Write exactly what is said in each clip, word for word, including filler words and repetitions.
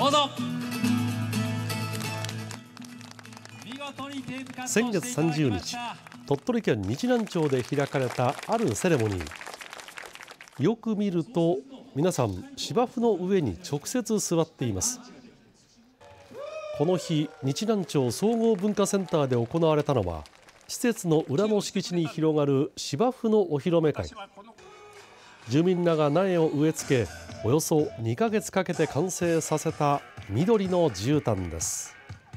どうぞ。 先月さんじゅうにち、鳥取県日南町で開かれたあるセレモニー。よく見ると皆さん芝生の上に直接座っています。この日、日南町総合文化センターで行われたのは、施設の裏の敷地に広がる芝生のお披露目会。住民らが苗を植え付け、およそにかげつかけて完成させた緑の絨毯です。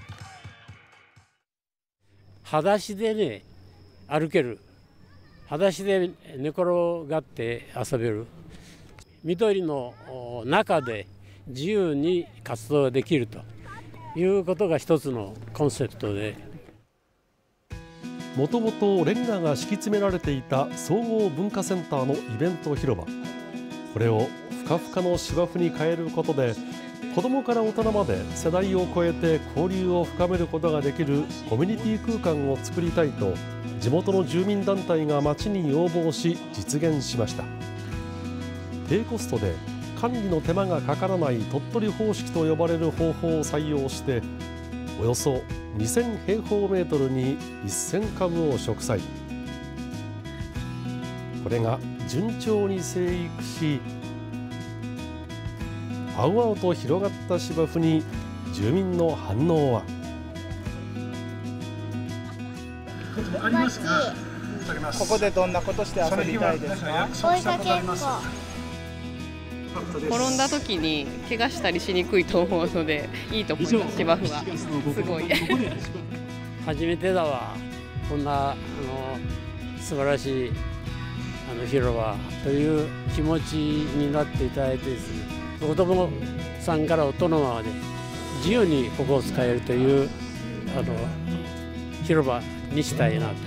裸足でね、歩ける、裸足で寝転がって遊べる、緑の中で自由に活動できるということが一つのコンセプトで、 もともとレンガが敷き詰められていた総合文化センターのイベント広場、これをふかふかの芝生に変えることで、子どもから大人まで世代を超えて交流を深めることができるコミュニティ空間を作りたいと、地元の住民団体が町に要望し実現しました。低コストで管理の手間がかからない鳥取方式と呼ばれる方法を採用して、およそにせんへいほうメートルにせんかぶを植栽。これが順調に生育し、青々と広がった芝生に住民の反応は。 ありますか。ここでどんなことして遊びたいですか。 追いかけっこ。 転んだ時に怪我したりしにくいと思うのでいいと思います。芝生はすごい初めてだわ、こんなあの素晴らしいあの広場という気持ちになっていただいてですね、子どもさんから大人まで自由にここを使えるというあの広場にしたいなと。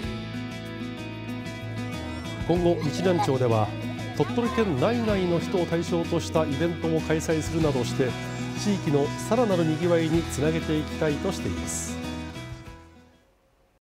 今後、日南町では鳥取県内外の人を対象としたイベントも開催するなどして、地域のさらなるにぎわいにつなげていきたいとしています。